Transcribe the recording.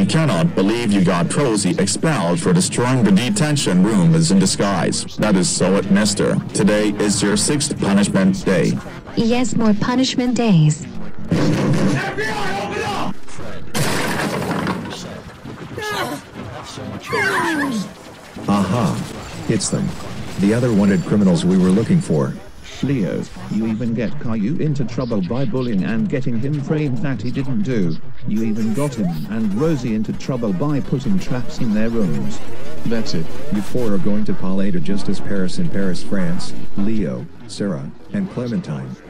I cannot believe you got P2CE expelled for destroying the detention room as in disguise. That is so it, mister. Today is your 6th punishment day. Yes, more punishment days. FBI, open up! Aha! It's them. The other wanted criminals we were looking for. Leo, you even get Caillou into trouble by bullying and getting him framed that he didn't do. You even got him and Rosie into trouble by putting traps in their rooms. That's it. You four are going to Palais de Justice Paris in Paris, France. Leo, Sarah, and Clementine.